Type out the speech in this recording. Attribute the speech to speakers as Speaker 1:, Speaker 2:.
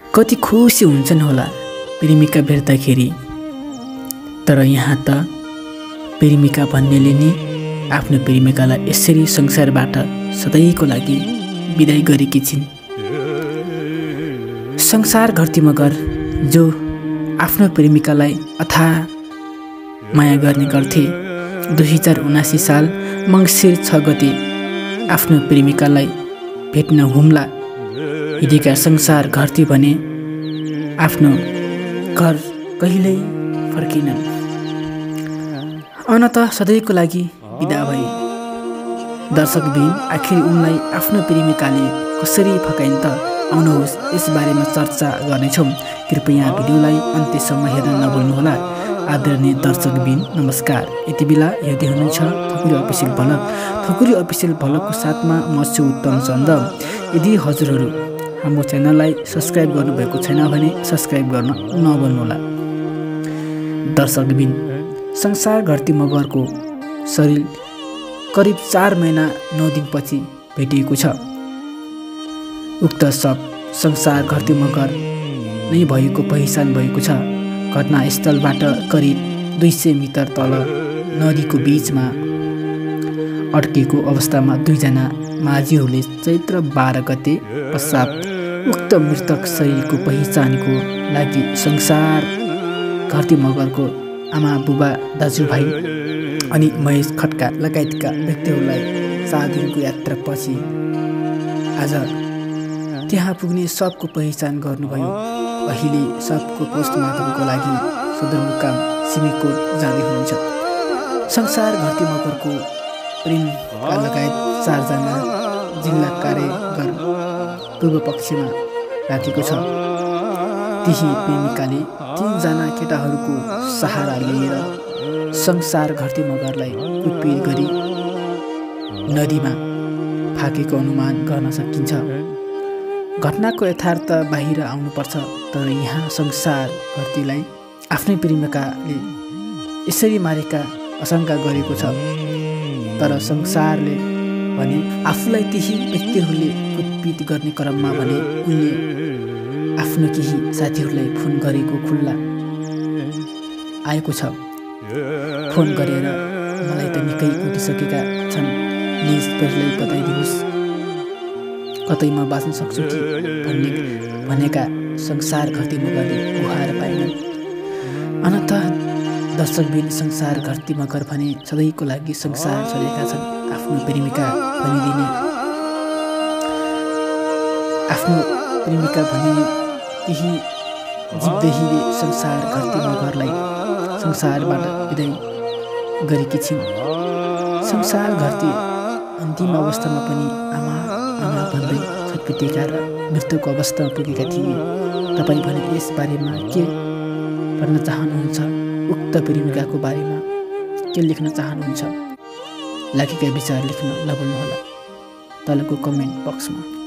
Speaker 1: कति खुसी हुन्छन् होला प्रेमिका भेट्दाखेरि। तर यहाँ त प्रेमिका भन्नेले नि आफ्नो प्रेमिकालाई यसरी संसारबाट सधैँको लागि बिदाई गरेकी छिन्। संसार घरती मगर जो आफ्नो प्रेमिकालाई अथाह माया गर्ने गर्थे 2079 साल मङ्सिर 6 गते आफ्नो प्रेमिकालाई भेट्न हुम्ला हिँडेका संसार घरती भने आफ्नो घर कहिल्यै फर्किनन्। अनत सधैँको लागि बिदा भए। दर्शकबिन आखिर उनलाई आफ्नो प्रेमिकाले कसरी फकाइन् त? आउनुहोस् यसबारेमा चर्चा गर्नेछौँ। कृपया भिडियोलाई अन्त्यसम्म हेर्न नभुल्नुहोला। आदरणीय दर्शकबिन नमस्कार। यति बेला हेर्दै हुनुहुन्छ Thakuri official vlog. Thakuri official भ्लगको साथमा म छु उत्तम चन्द। यदि हजुरहरू हाम्रो च्यानललाई सब्सक्राइब गर्नुभएको छैन भने सब्सक्राइब गर्न नभुल्नुहोला। दर्शकबिन संसार घरती मगरको शरीर करिब 4 महिना 9 दिनपछि भेटिएको छ। उक्त शव संसार घरती मगर नै भएको पहिचान भएको छ। घटनास्थलबाट करिब 200 मिटर तल नदीको बीचमा अड्केको अवस्थामा 2 जना माझीहरूले चैत्र 12 गते पश्चात उक्त मृतक शरीरको पहिचानको लागि संसार घरती मगरको आमा बुबा दाजुभाइ अनि महेश खड्का लगायतका व्यक्तिहरूलाई 4 दिनको यात्रापछि आज त्यहाँ पुग्ने सबको पहिचान गर्नुभयो। अहिले सबको पोस्टमार्टमको लागि सदरमुकाम सिमीकोट जाँदै हुनुहुन्छ। संसार घरती मगरको प्रेमका लगायत 4 जना जिल्ला कारागार पूर्व पक्षमा राखेको छ। त्यही प्रेमिकाले 3 जना केटाहरूको सहारा लिएर संसार घरती मगरलाई कुटपिट गरी नदीमा फाकेको अनुमान गर्न सकिन्छ। घटनाको यथार्थ बाहिर आउनुपर्छ। तर यहाँ संसार घरतीलाई आफ्नै प्रेमिकाले यसरी मारेका आशंका गरेको छ। तर संसारले भने आफूलाई त्यही व्यक्तिहरूले कुटपिट गर्ने क्रममा भने उनले आफ्नो केही साथीहरूलाई फोन गरेको खुल्ला आएको छ। फोन गरेर मलाई त निकै कुटिसकेका छन्, प्लिज पहिल्यै बताइदिनुहोस्, कतै म बाँच्न सक्छु कि भनेका संसार घरती मगरले गुहार पाएनन्। अनन्त दर्शकबिन संसार घरती मगर भने सधैँको लागि संसार छोडेका छन्। आफ्नो प्रेमिका भनिदिने त्यही जिब्देहीले संसार घरती मगरलाई संसारबाट बिदाई गरेकी छिन्। संसार घरती अन्तिम अवस्थामा पनि आमा आमा भन्दै छटपटिएका र मृत्युको अवस्थामा पुगेका थिए। तपाईँ भने यसबारेमा के भन्न चाहनुहुन्छ? उक्त प्रेमिकाको बारेमा के लेख्न चाहनुहुन्छ? लागेका विचार लेख्न नभुल्नुहोला तलको कमेन्ट बक्समा।